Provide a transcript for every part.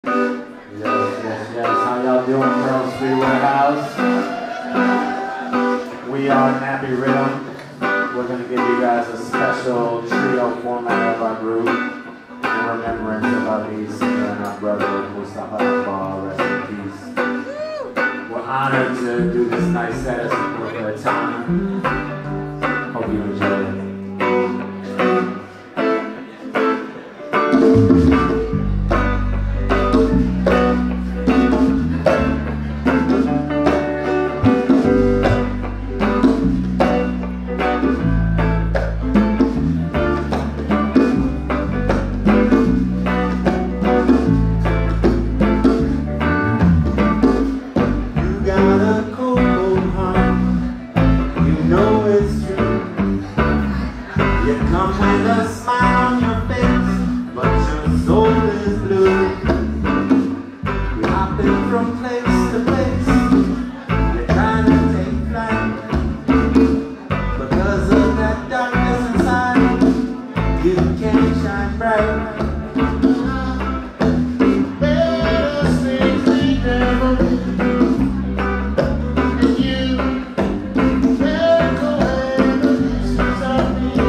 Yes. How y'all doing, Pearl Street Warehouse? We are Nappy Riddem. We're going to give you guys a special trio format of our group in remembrance of our lead singer and our brother, Mustafa Akbar. Rest in peace. We're honored to do this nice set as support for the time. Hope you enjoy it. Come with a smile on your face, but your soul is blue. We're hopping from place to place. You're trying to take flight. Because of that darkness inside, you can't shine bright. Better things we never did. And you take away the pieces of me.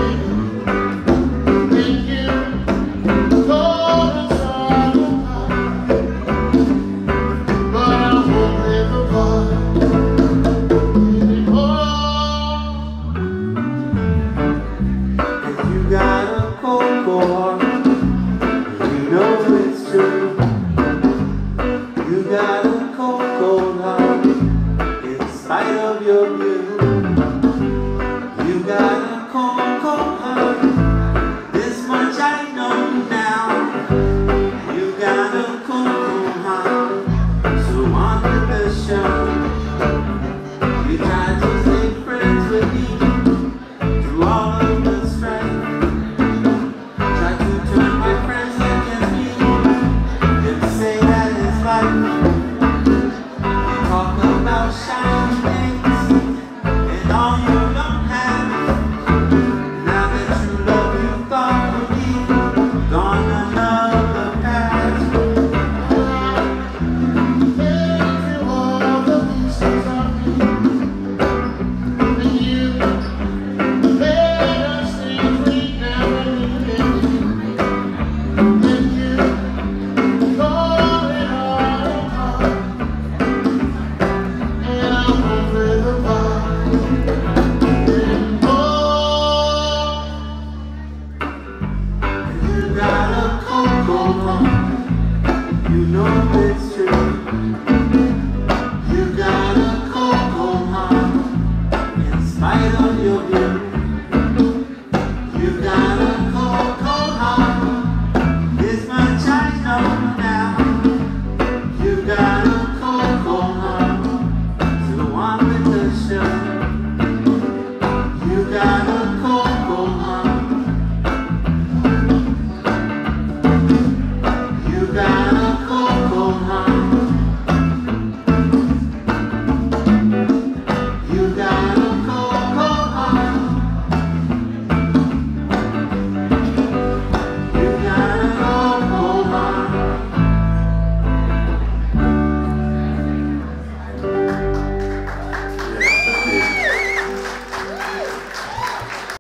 You got a cold heart, in spite of your view. You got a cold heart, this much I know now. You got a cold heart, so on with the show. You tried to stay friends with me through all of the strife. Tried to turn my friends against me and say that it's life. Shiny things and all you don't have. Now that you love, you thought of me, gone another path. Gave you all the pieces of me, and you made us things we never needed. And you tore it all apart. You got a cold heart, you know it's true.